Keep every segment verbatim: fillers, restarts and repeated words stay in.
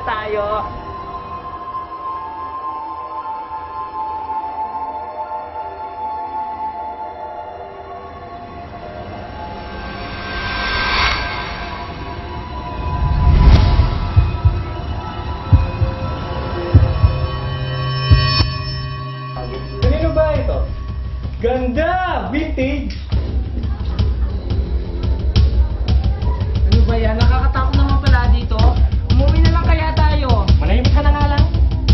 tayo. Kanino ba ito? Ganda! Vintage! Ano ba yan? Nakakatakot naman pala dito. Umuwi na lang kaya tayo. Manahimik ka na nga lang.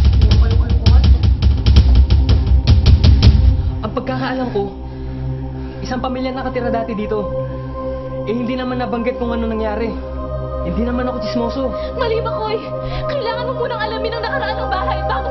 Ang pagkakaalam ko, isang pamilya nakatira dati dito. Eh hindi naman nabanggit kung ano nangyari. Hindi naman ako tsismoso. Mali ba, Koy? Kailangan mo munang alamin ang nakaraan ng bahay bago